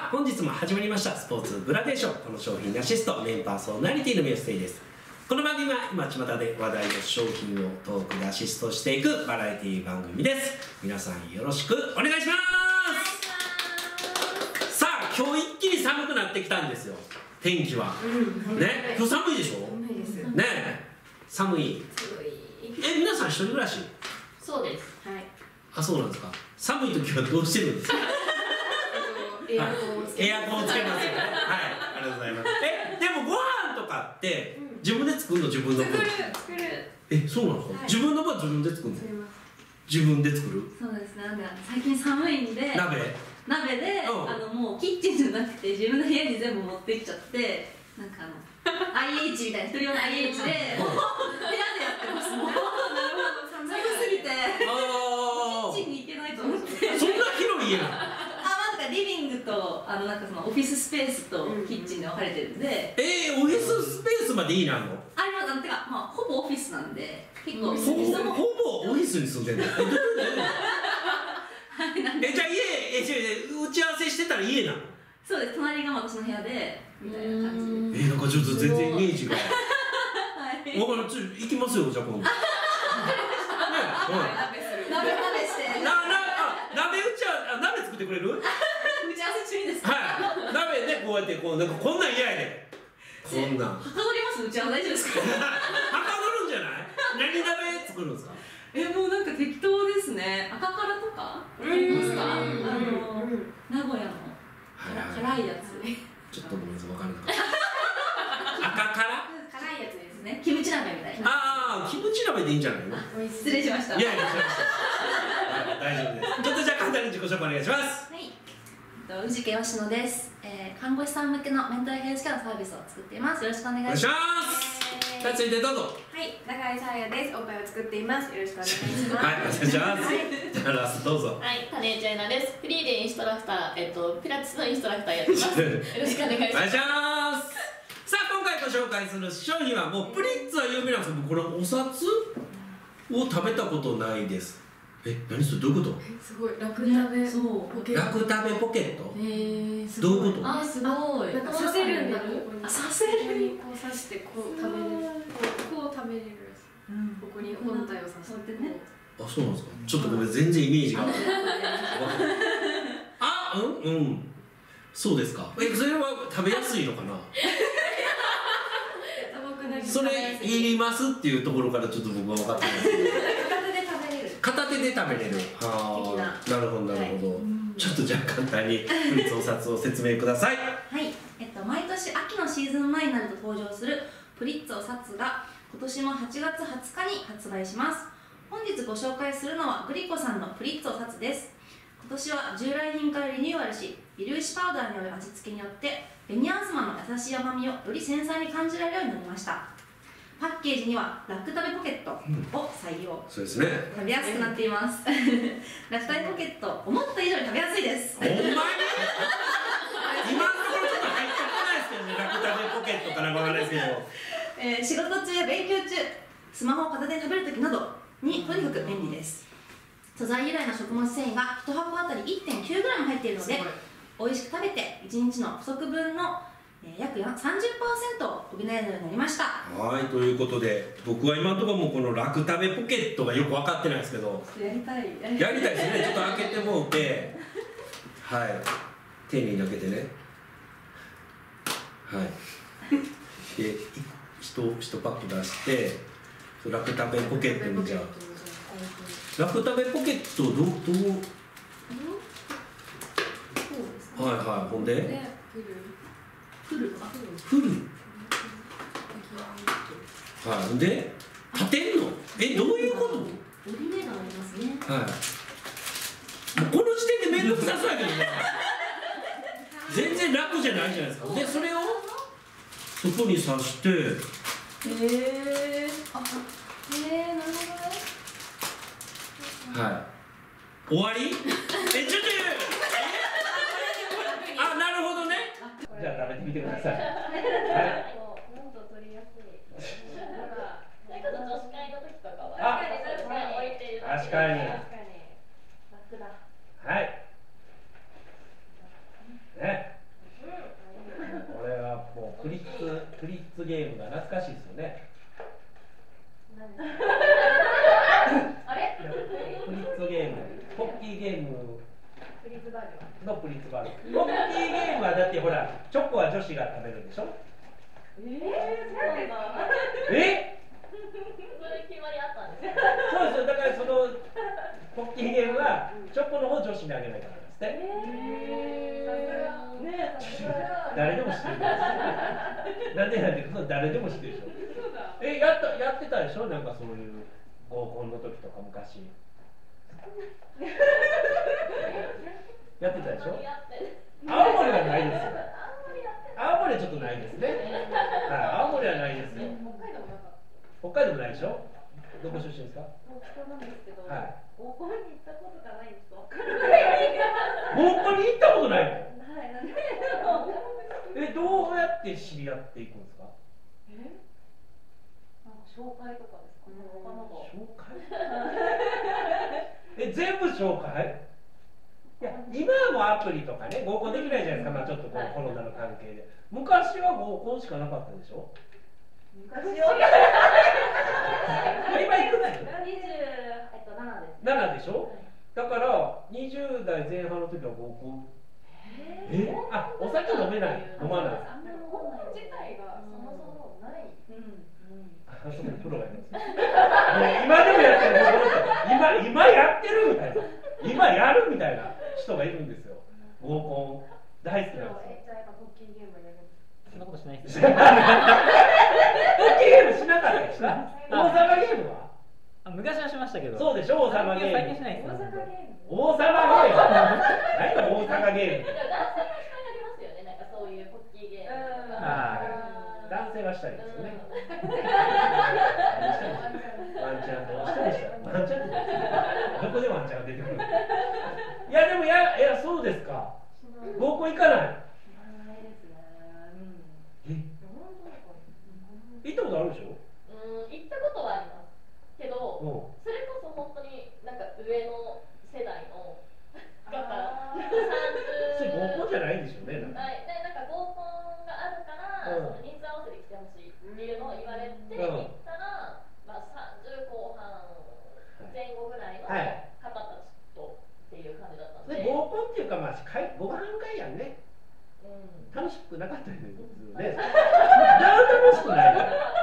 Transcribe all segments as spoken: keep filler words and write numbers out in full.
さあ本日も始まりましたスポーツグラデーション。この商品アシストメインパーソナリティの三好誠です。この番組は今巷で話題の商品をトークでアシストしていくバラエティ番組です。皆さんよろしくお願いします。さあ今日一気に寒くなってきたんですよ。天気は、うん、ね、今日寒いでしょ。寒いですねえ、寒い。え、皆さん一人暮らし？ そうです。はい。 あ、そうなんですか。寒い時はどうしてるんですか？ エアコンをつけます。 エアコンをつけますよね。はい、ありがとうございます。え、でもご飯とかって自分で作るの？自分の分。 作る作る。 え、そうなの？自分の分自分で作るの？自分で作る？ そうですね。なんか最近寒いんで。 鍋。 鍋で、あのもうキッチンじゃなくて自分の部屋に全部持ってきちゃって、なんかあの アイエイチ みたいな一人用の アイエイチ で部屋でやってます。もう寒すぎてキッチンに行けないと思って。 そんな広い家なの？ リビングとあのなんかそのオフィススペースとキッチンで分かれてるんで、 えー、オフィススペースまでいいなの？ あれはなんてか、まあほぼオフィスなんで結構ほぼほぼオフィスに住んでるの？え、じゃあ家、え、じゃあ打ち合わせしてたら家なの？ そうです、隣が私の部屋でみたいな感じで。 え、なんかちょっと全然イメージが。はい。わかる、ちょっと行きますよ、じゃあ今度。ね、 鍋する。鍋鍋して。 な、な、あ、鍋打ち合わせ、鍋作ってくれる？ 打ち合わせ中にですか？ はい。鍋でこうやってこうなんかこんなん嫌やで。こんなん。 はかどります？打ち合わせ大丈夫ですか？ はかどるんじゃない？何鍋作るんですか？ え、もうなんか適当ですね。赤辛とか？ありますか？あの名古屋の辛いやつ。 ちょっとごめんなさい、わからなかった。赤辛？ 辛いやつですね。キムチ鍋みたいな。 ああ、キムチ鍋でいいんじゃないの？ 失礼しました。 いやいや、大丈夫です。ちょっとじゃあ簡単に自己紹介お願いします。 はい。宇治家吉野です。えー、看護師さん向けのメンタルヘルスケアのサービスを作っています。よろしくお願いします。 じゃあ続いてどうぞ。 はい、永井さやです。おっぱいを作っています。よろしくお願いします。 はい、お願いします。じゃあラストどうぞ。 はい、種井ちゃいなです。フリーでインストラクター、えっとピラティスのインストラクターやってます。よろしくお願いします。 お願いします。さあ今回ご紹介する商品はもうプリッツは有名なんですけど、これお札を食べたことないです。え、何それどういうこと？ すごい楽食べ。 そう。 楽食べポケット？ ええ、 どういうこと？ あ、すごい。 なんか刺せるんだ。 あ、刺せる。 こう刺してこう食べれる。こう食べれる。ここに本体を刺してね。 あ、そうなんですか。ちょっとごめん、全然イメージが。あ、うんうん。そうですか。え、それは食べやすいのかな。それいりますっていうところからちょっと僕は分かってないですけど。片手で食べれる。はあ、なるほどなるほど。ちょっとじゃあ簡単にプリッツお札を説明ください。 はい、えっと毎年秋のシーズン前になると登場するプリッツお札が今年もはちがつはつかに発売します。本日ご紹介するのはグリコさんのプリッツお札です。今年は従来品からリニューアルし、微粒子パウダーによる味付けによって紅あずまの優しい甘みをより繊細に感じられるようになりました。パッケージにはラク食べポケットを採用、うん、 そうですね、 食べやすくなっています。ラク食べポケット、思った以上に食べやすいです。 ほんまに今のところちょっと入ってこないですけどね、ラク食べポケットからわからないですけど、 えー、仕事中や勉強中、スマホを片手に食べるときなどにとにかく便利です。素材由来の食物繊維がいち箱あたり いってんきゅうグラム 入っているので、美味しく食べていちにちの不足分の約 さんじゅっパーセント を補えるようになりました。 はい、ということで僕は今のところもこのラク食べポケットがよく分かってないですけど、 やりたいやりたいですね。ちょっと開けてもうて、はい、丁寧に開けてね、はい、でいちパック出してラク食べポケットに、じゃあラク食べポケットどうどうはいはい、ほんでフルフルはい、で立てんの？え、どういうこと？ 折り目がありますね。 はい、もうこの時点で面倒くさそうやけどね。全然楽じゃないじゃないですか。でそれをそこに刺して、へえ、 あ、へえ、なるほどね。 はい、終わり？え、ちょっとあ、なるほどね。じゃあ食べてみてください。はい。 温度取りやすい。なんか、それこそ女子会の時とかは。 あ、 確かに。 楽だ。 はい。ね。 難しいですよね。 あれ？ プリッツゲーム、ポッキーゲームプリッツバージョンのプリッツバージョン。ポッキーゲームはだってほら、チョコは女子が食べるんでしょ。 えー、そうなんだ。 え？ それ決まりあったんですよ。 そうですよ。だからそのポッキーゲームはチョコの方を女子にあげないからですって。 えー、ねえ、 誰でも知ってる。なんでなんで、その誰でも知ってるでしょ。え、やったやってたでしょ。なんかそういう合コンの時とか昔。やってたでしょ。青森はないですよ。青森はちょっとないですね。はい、青森はないですよ。北海道もないでしょ。どこ出身ですか。 北海道なんですけど、 はい。 合コンに行ったことがないんです。わからない。 合コンに行ったことないの。 はい、なんで。 え、どうやって知り合っていくんですか。 え？なんか紹介とかですかね。他の子。 紹介？え、全部紹介？いや、今はもうアプリとかね、合コンできないじゃないですか。まあちょっとこうコロナの関係で。昔は合コンしかなかったでしょ。 昔は。 今いくつ？ 二十えっと七です。 七でしょ。だからにじゅう代前半の時は合コン。え？あ、お酒飲めない、飲まない。 あんまり合コン自体がそもそもない。うんうん。 あそこにプロがいます。今でもやってる。今今やってるみたいな。今やるみたいな人がいるんですよ。合コン大好きなんですよ。 じゃあやっぱポッキーゲームやる。 そんなことしないです。 ポッキーゲームしなかったですか。王様ゲームは？ あ、昔はしましたけど。 そうでしょ。王様ゲーム。 最近しないです。 大阪ゲーム。 王様ゲーム。何が大阪ゲーム。 男性がしたがりますよね。なんかそういうポッキーゲームとか。 男性はしたいですよね。ワンちゃんどうしてもしたい。ワンちゃんどこでワンちゃんが出てくる。いやでもやいやそうですか。合コン行かない。 ないですね。 え？行ったことあるでしょ。 うん、行ったことはありますけど、それこそ本当になんか上の世代の方、さんじゅう。 それ合コンじゃないでしょうね。 はい、でなんか合コンがあるから、その人数合わせて来てほしいっていうのを言われて行ったら、まあさんじゅう後半前後ぐらいの方たちとっていう感じだったんで。 合コンっていうかまあご飯会やんね。 うん、 楽しくなかったよね。ね。楽しくない。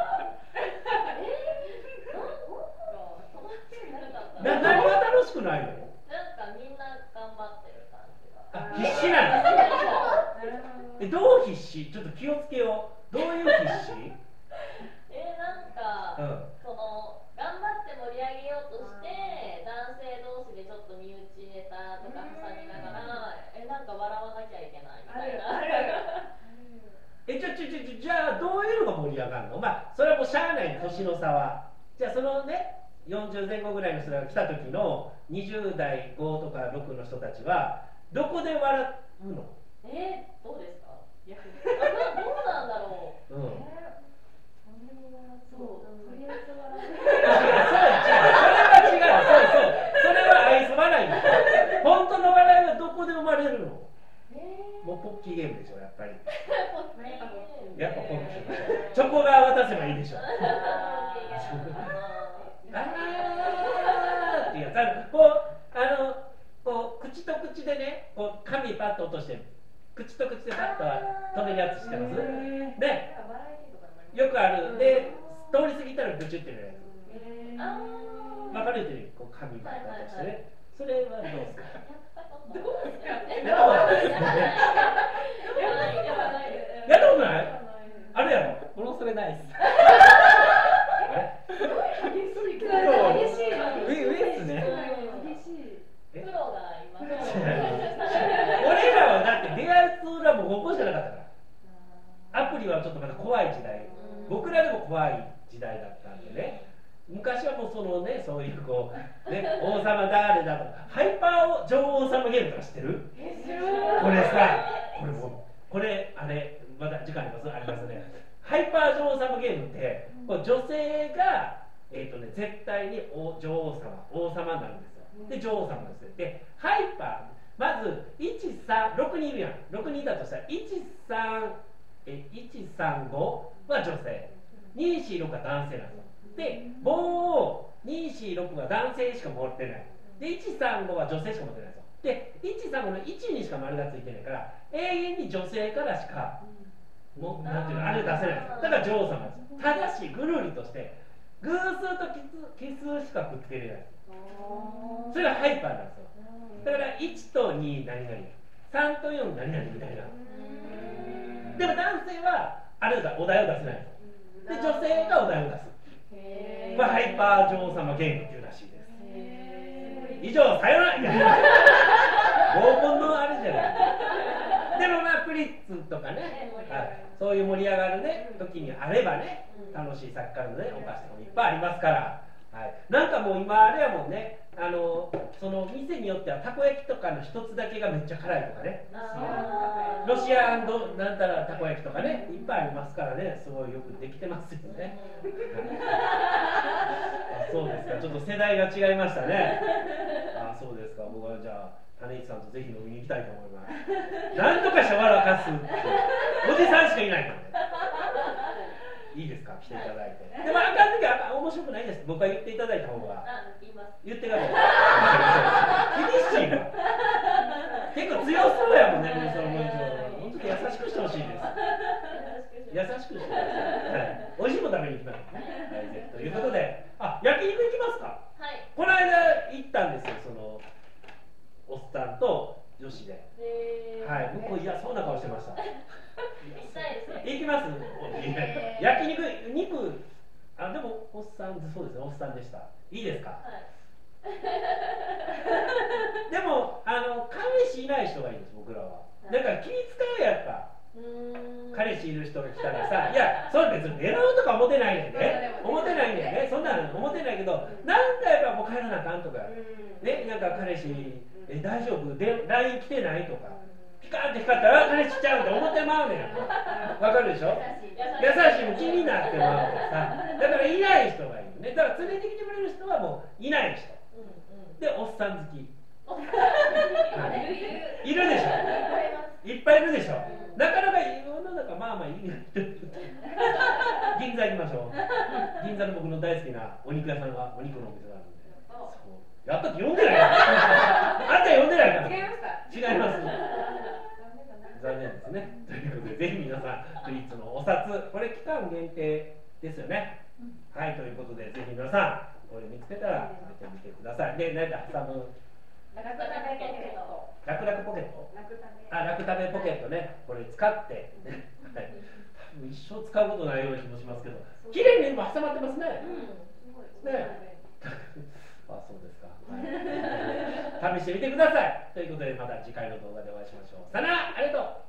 な何が楽しくないの？ なんかみんな頑張ってる感じが。 あ、必死なんです。え、どう必死？ちょっと気をつけよう。どういう必死？ えー、なんか、うん、その頑張って盛り上げようとして男性同士でちょっと身内ネタとか挟みながら、えなんか笑わなきゃいけないみたいな。 え、ちょちょちょちょじゃあどういうのが盛り上がるの？まあそれはもうしゃあない年の差は。じゃあそのね。よんじゅう前後ぐらいの人が来た時のにじゅう代ごとかろくの人たちはどこで笑うの？えー、どうですか？逆にあ、どうなんだろう。うん。えー、そう、とりあえず笑う。 それは違う。そうそう。それは愛想笑いです。本当の笑いはどこで生まれるの？えー、もうポッキーゲームでしょやっぱり。やっぱポッキー。チョコが渡せばいいでしょ。あーってやつある。こうあのこう口と口でねこう紙パッと落として口と口でパッと止めるやつしてます。でよくある。で通り過ぎたらブチュってるやつ。分かるようにこう紙パッと落としてね。それはどうですか？どうですか？やったことない？あれやろ？ 俺もそれないです。 俺らはだって出会いツーラも合コンじゃなかったから。アプリはちょっとまだ怖い時代。僕らでも怖い時代だったんでね。昔はもうそのねそういうこうね王様誰だとかハイパー女王様ゲームとか知ってる？これさこれもこれあれまだ時間ありますありますね。ハイパー女王様ゲームってこう女性がえっとね絶対にお女王様王様になるんですよ。で女王様ですね。でハイパーまずいちさんろくにんいるやん。ろくにんだとしたらいちさんえいちさんごは女性にーしーろくは男性なんですよ。で棒をにーしーろくは男性しか持ってない。でいちさんごは女性しか持ってないんですよ。でいちさんごのいちにしか丸がついてないから永遠に女性からしかもうなんていうのあれ出せないんですよ。だから女王様なんですよ。ただしぐるりとして偶数と奇数しかくっつけれない。それがハイパーなんですよ。だからいちとに何々さんとよん何々みたいな。でも男性はあれだお題を出せないんですよ。で女性がお題を出す。これハイパー女王様言語っていうらしいです。以上さよなら。合コンのあれじゃない。でもまあプリッツとかね、はい、そういう盛り上がるね時にあればね楽しいサッカーのねお菓子とかもいっぱいありますから、はい、なんかもう今あれやもんね、あのその店によってはたこ焼きとかの一つだけがめっちゃ辛いとかね、ロシアンドなんたらたこ焼きとかねいっぱいありますからね、すごいよくできてますよね。あ、そうですか、ちょっと世代が違いましたね。あ、そうですか、僕はじゃあ種市さんとぜひ飲みに行きたいと思います。なんとかして笑かすっておじさんしかいないからね。いいですか、来ていただいて。でもあかん時は面白くないです。僕は言っていただいた方が。言ってください。厳しいわ。結構強そうやもんね、もうその文章。もうちょっと優しくしてほしいです。優しくしてください。はい、美味しいもの食べに行きますね。はい、ぜひということで、あ、焼肉行きますか。はい。この間行ったんですよ、そのおっさんと女子で。はい、向こう嫌そうな顔してました。行きたいですね。行きます。焼肉、肉、あ、でもおっさん、そうですね、おっさんでした。いいですか。はい、でもあの彼氏いない人がいいんです、僕らは。だから気使うやっぱ。彼氏いる人が来たらさ、いや、それ別に狙うとか思ってないねんね。思ってないんだよね。そんなの思ってないけど、なんかやっぱもう帰らなあかんとか、ね、なんか彼氏え大丈夫で ライン 来てないとか、ピカーって光ったら彼氏しちゃうって思ってまうねん。わかるでしょ。優しいも気になってまうからさ、だからいない人がいるね。だから連れてきてくれる人はもういない人で、おっさん好きいるでしょ。いっぱいいるでしょ。なかなか世の中まあまあいい銀座行きましょう。銀座の僕の大好きなお肉屋さんがお肉のお店があるんで、そうやったって呼んでないあんた呼んでないから。違いました。違います。残念ですね。ということでぜひ皆さんプリッツのお札、これ期間限定ですよね。はい、ということでぜひ皆さんこれ見つけたら食べてみてください。で、何だ挟むラクタベポケット。ラクラクポケット。あ、ラクタベポケットね。これ使って、はい、多分一生使うことないような気もしますけど、綺麗に今挟まってますね。うん、ね。あ、そうですか。はい、試してみてください。ということでまた次回の動画でお会いしましょう。さよなら、ありがとう。